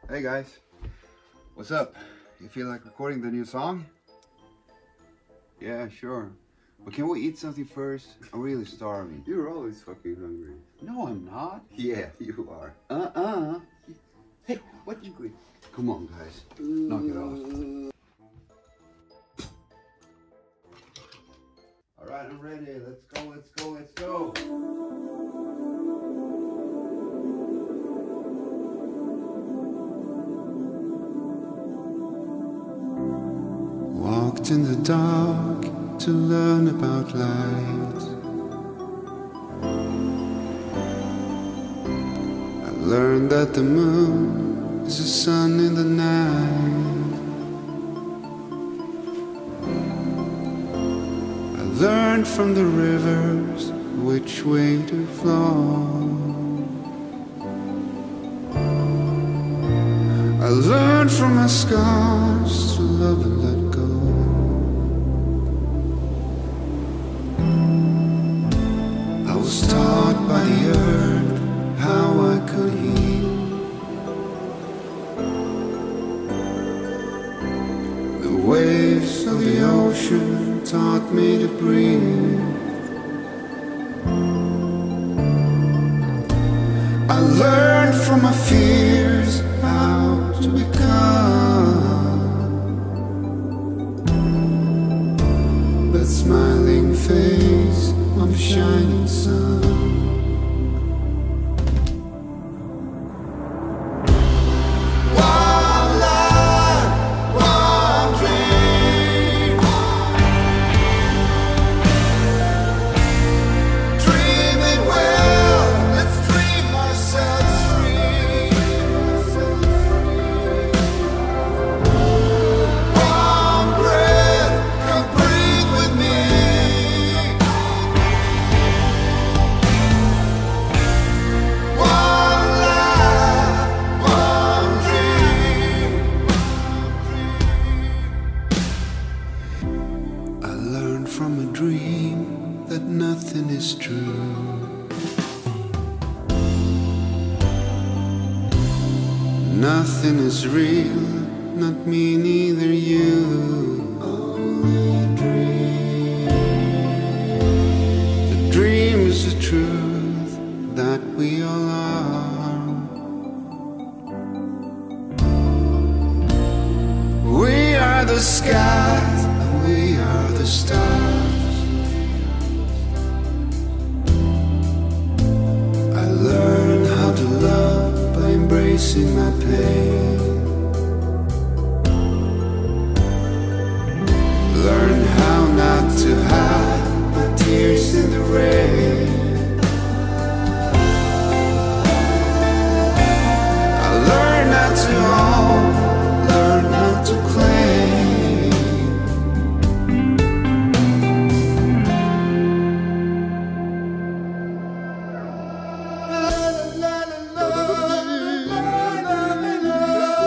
Hey guys, what's up? You feel like recording the new song? Yeah, sure. But can we eat something first? I'm really starving. You're always fucking hungry. No, I'm not. Yeah, you are. Hey, what you doing? Come on, guys. Knock it off. All right, I'm ready. Let's go, let's go, let's go. Walked in the dark to learn about light. I learned that the moon is the sun in the night. I learned from the rivers which way to flow. I learned from my scars to love and let go. I was taught by the earth how I could heal. The waves of the ocean taught me to breathe. I learned from my fears how to become that smiling face on the shining sun. One life, one dream. Dream it well, let's dream ourselves free. One breath, come breathe with me. One life, one dream. I learned from a dream that nothing is true. Nothing is real, not me, neither you. Only a dream. The dream is the truth that we all are. We are the skies and we are the stars. I learned how to love by embracing my pain. Learn how not to hide my tears in the rain. I learned not to own, learn not to claim. La, la, la, la, la, la, la, la, la.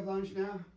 have lunch now?